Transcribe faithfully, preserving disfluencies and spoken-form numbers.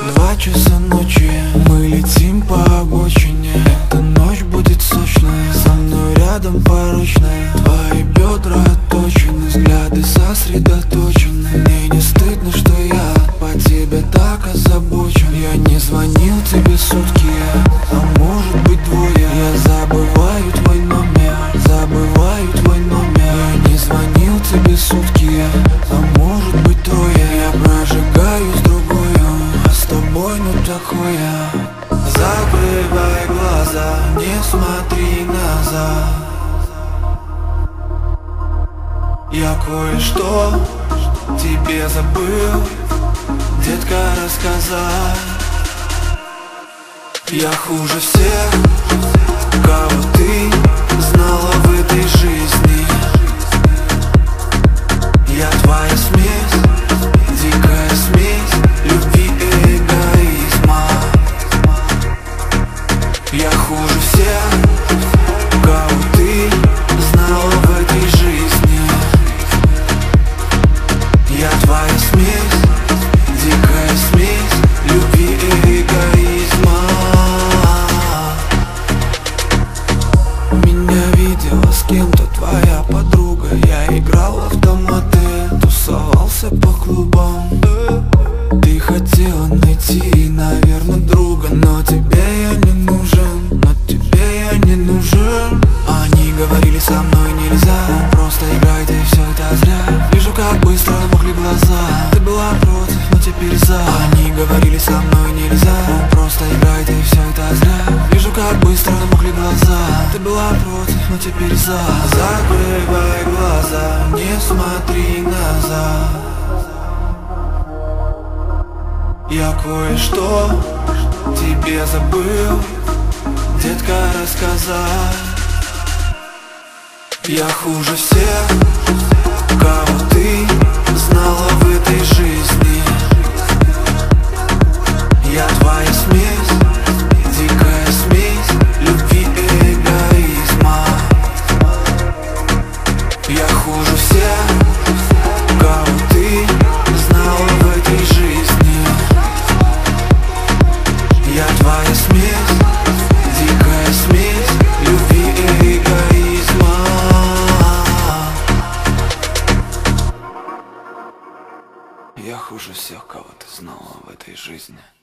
Два часа ночи, мы летим по обочине. Эта ночь будет сочная, со мной рядом порочная. Твои бедра отточены, взгляды сосредоточены. Мне не стыдно, что я по тебе так озабочен. Я не звонил тебе сутки, а может быть двое. Я забываю твой номер, забываю твой номер. Я не звонил тебе сутки, а может быть трое. Я прожигаю с другою, а с тобой ну такое. Закрывай глаза, не смотри назад. Я кое-что тебе забыл, детка, рассказать. Я хуже всех, кого ты знала в этой жизни. Я твоя смесь, дикая смесь любви и эгоизма. Я хуже всех, кого ты знала в этой жизни. Я твоя смесь, дикая смесь любви и эгоизма. Меня видела с кем-то твоя подруга. Я играл в автоматы, тусовался по клубам. Ты хотела найти, наверное, друга, но тебе я не нужен, но тебе я не нужен. Они говорили, со мной нельзя, просто играй, ты все это зря. Вижу, как быстро мокли глаза. Ты была против, но теперь за. Они говорили, со мной нельзя, просто играй, ты все это зря. Вижу, как быстро мокли глаза. Ты была против, но теперь за. Закрывай глаза, не смотри назад. Я кое-что тебе забыл, детка, рассказать. Я хуже всех, кого ты знала в этой жизни. Я твоя смесь, дикая смесь любви и эгоизма. Я хуже всех, кого ты знала в этой жизни. Я твоя смесь, дикая смесь любви и эгоизма. Я хуже всех, кого ты знала в этой жизни.